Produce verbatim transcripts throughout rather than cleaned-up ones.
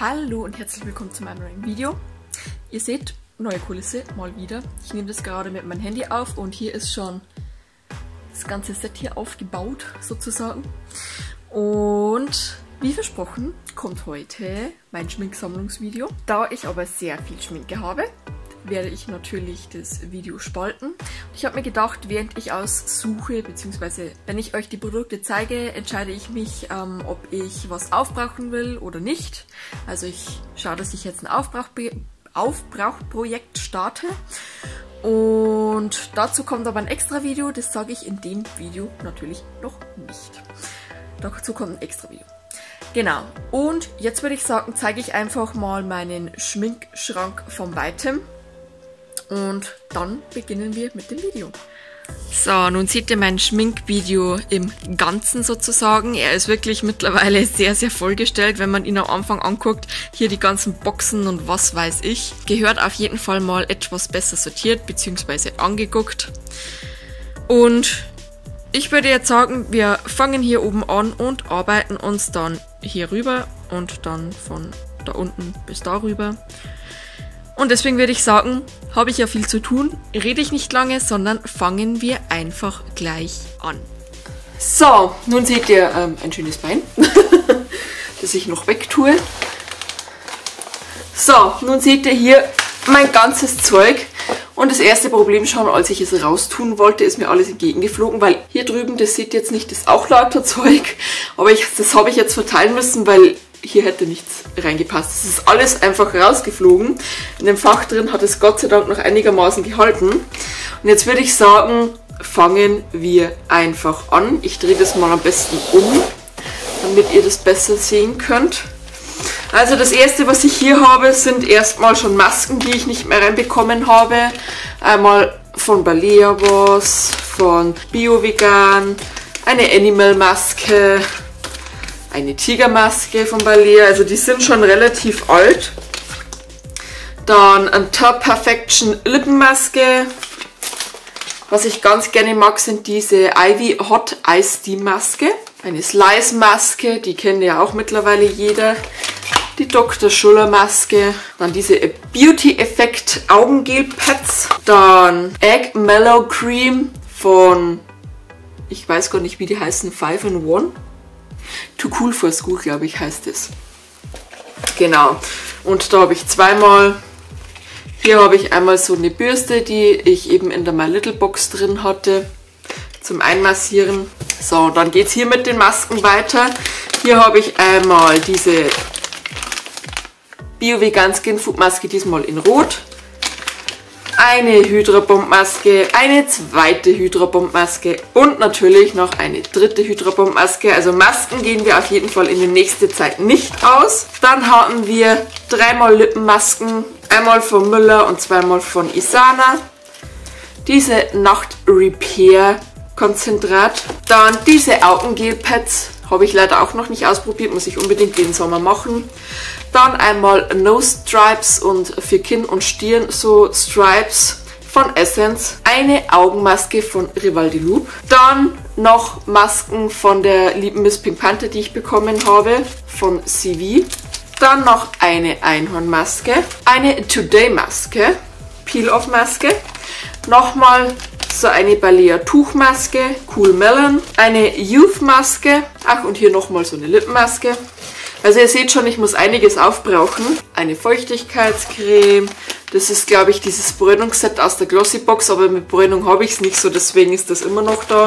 Hallo und herzlich willkommen zu meinem neuen Video. Ihr seht, neue Kulisse, mal wieder. Ich nehme das gerade mit meinem Handy auf und hier ist schon das ganze Set hier aufgebaut, sozusagen. Und wie versprochen, kommt heute mein Schminksammlungsvideo. Da ich aber sehr viel Schminke habe, werde ich natürlich das Video spalten. Ich habe mir gedacht, während ich aussuche, beziehungsweise wenn ich euch die Produkte zeige, entscheide ich mich, ähm, ob ich was aufbrauchen will oder nicht. Also ich schaue, dass ich jetzt ein Aufbrauchpro Aufbrauchprojekt starte. Und dazu kommt aber ein extra Video, das sage ich in dem Video natürlich noch nicht. Dazu kommt ein extra Video. Genau, und jetzt würde ich sagen, zeige ich einfach mal meinen Schminkschrank von weitem. Und dann beginnen wir mit dem Video. So, nun seht ihr mein Schminkvideo im Ganzen sozusagen. Er ist wirklich mittlerweile sehr, sehr vollgestellt, wenn man ihn am Anfang anguckt. Hier die ganzen Boxen und was weiß ich. Gehört auf jeden Fall mal etwas besser sortiert bzw. angeguckt. Und ich würde jetzt sagen, wir fangen hier oben an und arbeiten uns dann hier rüber und dann von da unten bis darüber. Und deswegen würde ich sagen, habe ich ja viel zu tun, rede ich nicht lange, sondern fangen wir einfach gleich an. So, nun seht ihr ähm, ein schönes Bein, das ich noch wegtue. So, nun seht ihr hier mein ganzes Zeug. Und das erste Problem schon, als ich es raustun wollte, ist mir alles entgegengeflogen, weil hier drüben, das seht ihr jetzt nicht, das ist auch lauter Zeug. Aber ich, das habe ich jetzt verteilen müssen, weil hier hätte nichts reingepasst. Es ist alles einfach rausgeflogen. In dem Fach drin hat es Gott sei Dank noch einigermaßen gehalten. Und jetzt würde ich sagen, fangen wir einfach an. Ich drehe das mal am besten um, damit ihr das besser sehen könnt. Also das erste, was ich hier habe, sind erstmal schon Masken, die ich nicht mehr reinbekommen habe. Einmal von Balea was, von Bio-Vegan, eine Animal-Maske, eine Tigermaske von Balea, also die sind schon relativ alt. Dann ein Top Perfection Lippenmaske. Was ich ganz gerne mag, sind diese Ivy Hot Ice Steam Maske. Eine Slice Maske, die kennt ja auch mittlerweile jeder. Die Doktor Schuller Maske. Dann diese Beauty Effect Augengel Pads. Dann Egg Mellow Cream von, ich weiß gar nicht, wie die heißen, five in one. Too Cool for School, glaube ich, heißt es. Genau. Und da habe ich zweimal. Hier habe ich einmal so eine Bürste, die ich eben in der My Little Box drin hatte, zum Einmassieren. So, dann geht es hier mit den Masken weiter. Hier habe ich einmal diese Bio-Vegan Skin Food Maske, diesmal in Rot. Eine Hydra Bomb Maske, eine zweite Hydra Bomb Maske und natürlich noch eine dritte Hydra Bomb Maske. Also Masken gehen wir auf jeden Fall in die nächste Zeit nicht aus. Dann haben wir dreimal Lippenmasken, einmal von Müller und zweimal von Isana. Diese Nacht Repair Konzentrat. Dann diese Augengel Pads, habe ich leider auch noch nicht ausprobiert, muss ich unbedingt den Sommer machen. Dann einmal Nose Stripes und für Kinn und Stirn so Stripes von Essence. Eine Augenmaske von Rivaldi Loop. Dann noch Masken von der lieben Miss Pink Panther, die ich bekommen habe, von C V. Dann noch eine Einhornmaske. Eine Today Maske, Peel-Off Maske. Nochmal so eine Balea Tuchmaske, Cool Melon. Eine Youth Maske. Ach, und hier nochmal so eine Lippenmaske. Also ihr seht schon, ich muss einiges aufbrauchen. Eine Feuchtigkeitscreme. Das ist, glaube ich, dieses Bräunungsset aus der Glossybox, aber mit Bräunung habe ich es nicht so, deswegen ist das immer noch da.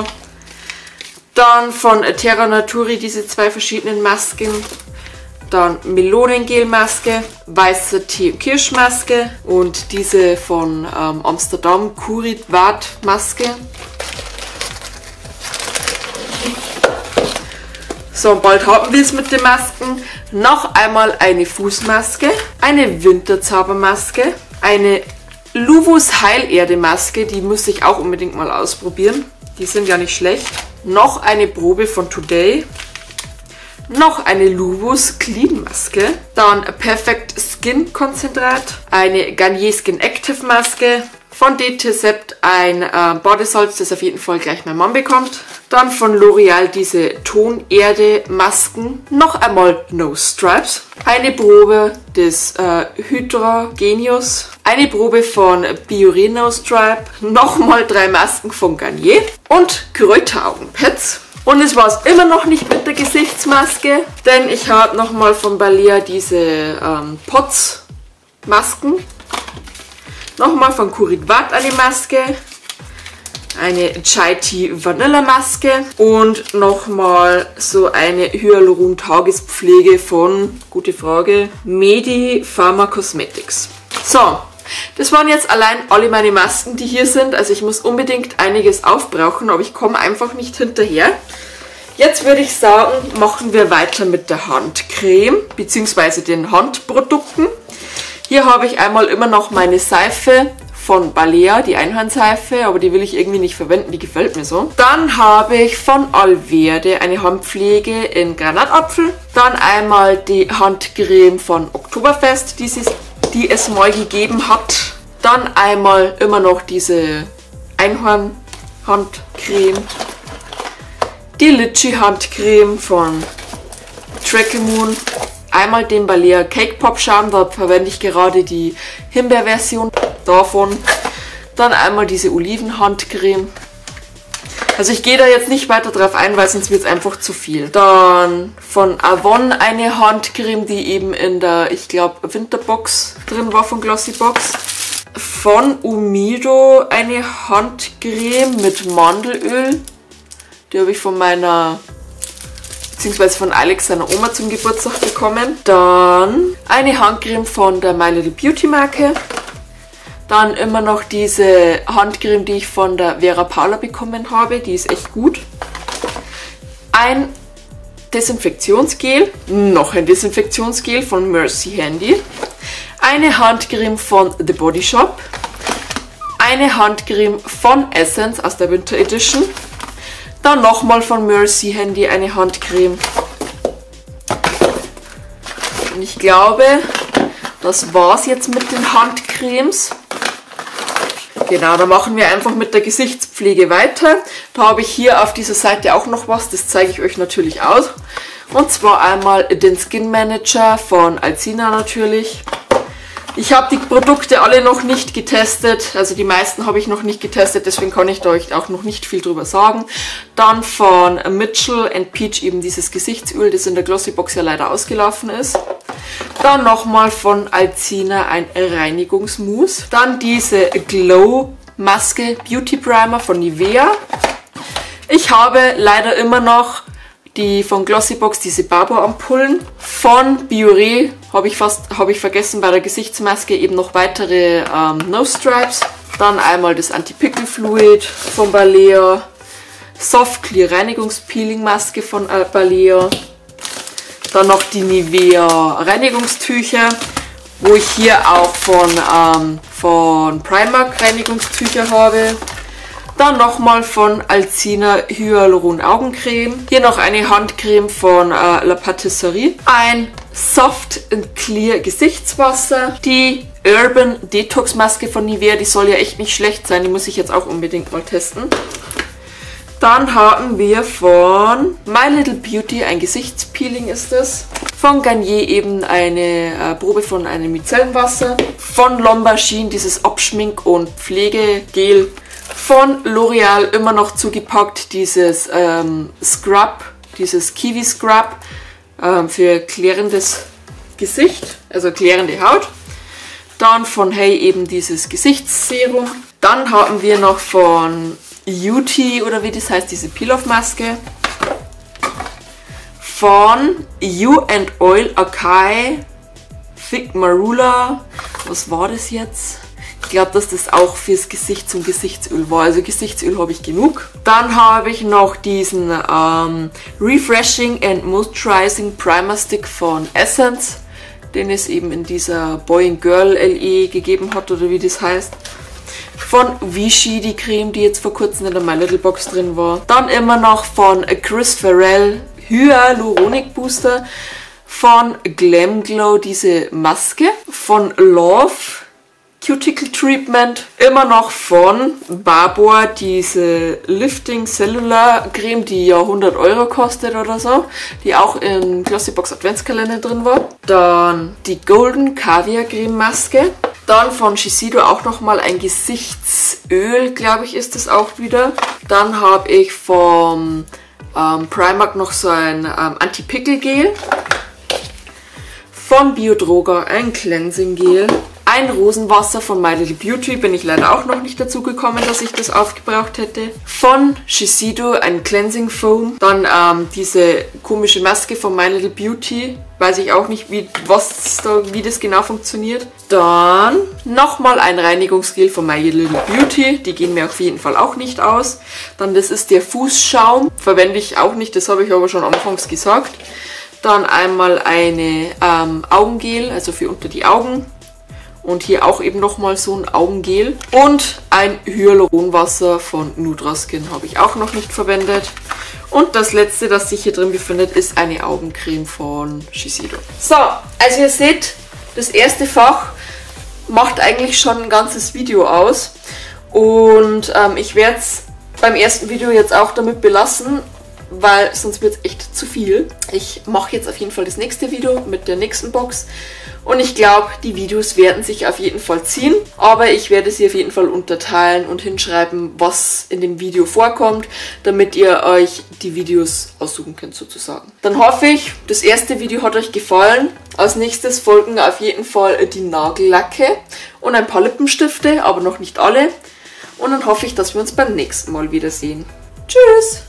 Dann von Terra Naturi diese zwei verschiedenen Masken. Dann Melonengel-Maske, weißer Tee- und Kirschmaske und diese von ähm, Amsterdam Kurit Wart Maske. So, bald haben wir es mit den Masken. Noch einmal eine Fußmaske, eine Winterzaubermaske, eine Luvus Heilerde-Maske, die muss ich auch unbedingt mal ausprobieren. Die sind ja nicht schlecht. Noch eine Probe von Today. Noch eine Luvus Clean Maske. Dann Perfect Skin Konzentrat. Eine Garnier Skin Active Maske. Von Detasept ein äh, Badesalz, das auf jeden Fall gleich mein Mann bekommt. Dann von L'Oreal diese Tonerde Masken. Noch einmal Nose Stripes. Eine Probe des äh, Hydra Genius. Eine Probe von Biore Nose Stripe. Nochmal drei Masken von Garnier. Und Kräuteraugenpads. Und es war es immer noch nicht mit der Gesichtsmaske, denn ich habe nochmal von Balea diese ähm, Pots Masken. Nochmal von Curit eine Maske. Eine Chai Tea Vanilla Maske. Und nochmal so eine Hyaluron Tagespflege von, gute Frage, Medi Pharma Cosmetics. So. Das waren jetzt allein alle meine Masken, die hier sind. Also ich muss unbedingt einiges aufbrauchen, aber ich komme einfach nicht hinterher. Jetzt würde ich sagen, machen wir weiter mit der Handcreme bzw. den Handprodukten. Hier habe ich einmal immer noch meine Seife von Balea, die Einhornseife, aber die will ich irgendwie nicht verwenden, die gefällt mir so. Dann habe ich von Alverde eine Handpflege in Granatapfel. Dann einmal die Handcreme von Oktoberfest, die sie die es mal gegeben hat. Dann einmal immer noch diese Einhorn-Handcreme. Die Litchi-Handcreme von Trackle Moon. Einmal den Balea Cake Pop Charme, da verwende ich gerade die Himbeerversion davon. Dann einmal diese Oliven-Handcreme. Also ich gehe da jetzt nicht weiter drauf ein, weil sonst wird es einfach zu viel. Dann von Avon eine Handcreme, die eben in der, ich glaube, Winterbox drin war von Glossybox. Von Umido eine Handcreme mit Mandelöl. Die habe ich von meiner, beziehungsweise von Alex, seiner Oma, zum Geburtstag bekommen. Dann eine Handcreme von der My Little Beauty Marke. Dann immer noch diese Handcreme, die ich von der Vera Paula bekommen habe. Die ist echt gut. Ein Desinfektionsgel. Noch ein Desinfektionsgel von Mercy Handy. Eine Handcreme von The Body Shop. Eine Handcreme von Essence aus der Winter Edition. Dann nochmal von Mercy Handy eine Handcreme. Und ich glaube, das war's jetzt mit den Handcremes. Genau, da machen wir einfach mit der Gesichtspflege weiter. Da habe ich hier auf dieser Seite auch noch was, das zeige ich euch natürlich aus. Und zwar einmal den Skin Manager von Alcina natürlich. Ich habe die Produkte alle noch nicht getestet, also die meisten habe ich noch nicht getestet, deswegen kann ich da euch auch noch nicht viel drüber sagen. Dann von Mitchell and Peach eben dieses Gesichtsöl, das in der Glossybox ja leider ausgelaufen ist. Dann nochmal von Alcina ein Reinigungsmousse. Dann diese Glow Maske Beauty Primer von Nivea. Ich habe leider immer noch die von Glossybox, diese Babo-Ampullen. Von Biore habe ich fast habe ich vergessen bei der Gesichtsmaske eben noch weitere ähm, Nose Stripes. Dann einmal das Anti-Pickle Fluid von Balea. Soft Clear Reinigungspeeling Maske von äh, Balea. Dann noch die Nivea Reinigungstücher, wo ich hier auch von, ähm, von Primark Reinigungstücher habe. Dann nochmal von Alcina Hyaluron Augencreme. Hier noch eine Handcreme von äh, La Patisserie. Ein Soft and Clear Gesichtswasser. Die Urban Detox Maske von Nivea, die soll ja echt nicht schlecht sein. Die muss ich jetzt auch unbedingt mal testen. Dann haben wir von My Little Beauty ein Gesichtspeeling ist es. Von Garnier eben eine äh, Probe von einem Micellenwasser. Von L'Ombachine dieses Abschmink- und Pflegegel. Von L'Oreal immer noch zugepackt dieses ähm, Scrub, dieses Kiwi Scrub ähm, für klärendes Gesicht, also klärende Haut. Dann von Hey eben dieses Gesichtsserum. Dann haben wir noch von Beauty oder wie das heißt, diese Peel-Off-Maske. Von You and Oil Acai Thick Marula. Was war das jetzt? Ich glaube, dass das auch fürs Gesicht zum Gesichtsöl war. Also Gesichtsöl habe ich genug. Dann habe ich noch diesen ähm, Refreshing and Moisturizing Primer Stick von Essence, den es eben in dieser Boy and Girl L E gegeben hat oder wie das heißt. Von Vichy die Creme, die jetzt vor kurzem in der My Little Box drin war. Dann immer noch von Chris Farrell Hyaluronic Booster. Von Glam Glow diese Maske. Von Love Cuticle Treatment. Immer noch von Barbour, diese Lifting Cellular Creme, die ja hundert Euro kostet oder so. Die auch im Glossybox Adventskalender drin war. Dann die Golden Caviar Creme Maske. Dann von Shiseido auch nochmal ein Gesichtsöl, glaube ich, ist das auch wieder. Dann habe ich vom ähm, Primark noch so ein ähm, Anti-Pickel-Gel. Von Biodroga ein Cleansing Gel. Ein Rosenwasser von My Little Beauty, bin ich leider auch noch nicht dazu gekommen, dass ich das aufgebraucht hätte. Von Shiseido ein Cleansing Foam. Dann ähm, diese komische Maske von My Little Beauty. Weiß ich auch nicht, wie, was da, wie das genau funktioniert. Dann nochmal ein Reinigungsgel von My Little Beauty. Die gehen mir auf jeden Fall auch nicht aus. Dann das ist der Fußschaum. Verwende ich auch nicht, das habe ich aber schon anfangs gesagt. Dann einmal eine ähm, Augengel, also für unter die Augen. Und hier auch eben nochmal so ein Augengel. Und ein Hyaluronwasser von Nutraskin habe ich auch noch nicht verwendet. Und das letzte, das sich hier drin befindet, ist eine Augencreme von Shiseido. So, also ihr seht, das erste Fach macht eigentlich schon ein ganzes Video aus. Und ähm, ich werde es beim ersten Video jetzt auch damit belassen, weil sonst wird es echt zu viel. Ich mache jetzt auf jeden Fall das nächste Video mit der nächsten Box. Und ich glaube, die Videos werden sich auf jeden Fall ziehen. Aber ich werde sie auf jeden Fall unterteilen und hinschreiben, was in dem Video vorkommt, damit ihr euch die Videos aussuchen könnt sozusagen. Dann hoffe ich, das erste Video hat euch gefallen. Als nächstes folgen auf jeden Fall die Nagellacke und ein paar Lippenstifte, aber noch nicht alle. Und dann hoffe ich, dass wir uns beim nächsten Mal wiedersehen. Tschüss!